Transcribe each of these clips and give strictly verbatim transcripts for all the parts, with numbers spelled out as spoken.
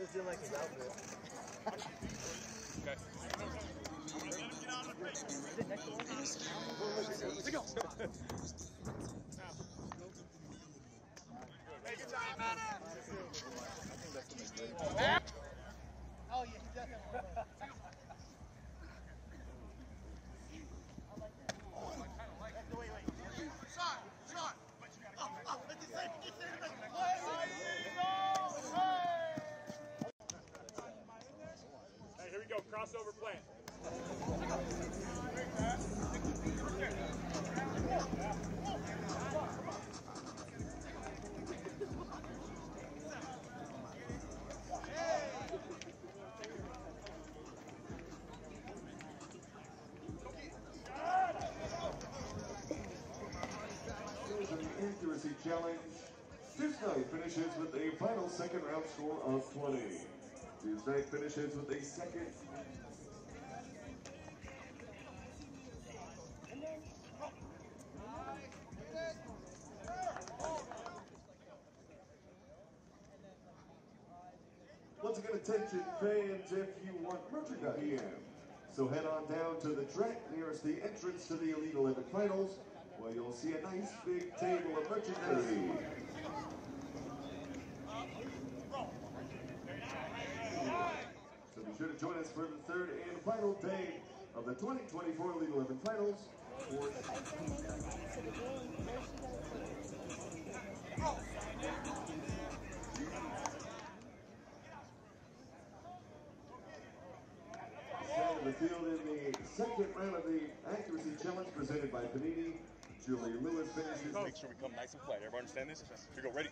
just didn't like his outfit. Okay. Let's go. Take your time, man. Oh, yeah, he does have Wait, wait. Shot, shot. But you gotta come back. Oh, let's just say, just say it. Hey, here we go. Crossover plant. An accuracy challenge. Tuesday finishes with a final second round score of twenty. Tuesday finishes with a second. Once again, attention fans, if you want merchandise P M. So head on down to the track nearest the entrance to the Elite eleven Finals, where you'll see a nice big table of merchandise. So be sure to join us for the third and final day of the twenty twenty-four Elite eleven Finals. For Stand in the field in the second round of the accuracy challenge presented by Panini. Julie Lewis finishes. Make sure we come nice and flat. Everyone understand this? Here we go. Ready?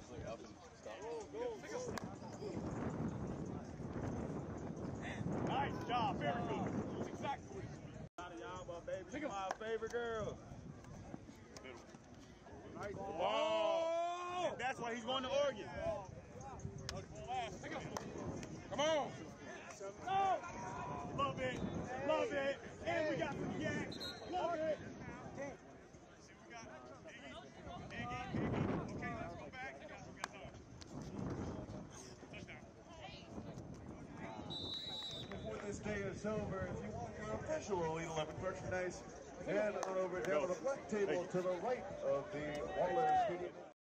Nice job. Very good. That's exactly what you Y'all, my baby, my favorite girl. Nice. Whoa! That's why he's going to Oregon. Come on. Oh! Love it. Love it. And we got some yak. Love it. See what we got? Iggy. Iggy. Iggy. Okay, let's go back. We got time. Touchdown. Before this day is over, if you want your official Elite eleven merchandise, head on over down to the black table to the right of the Waller Stadium.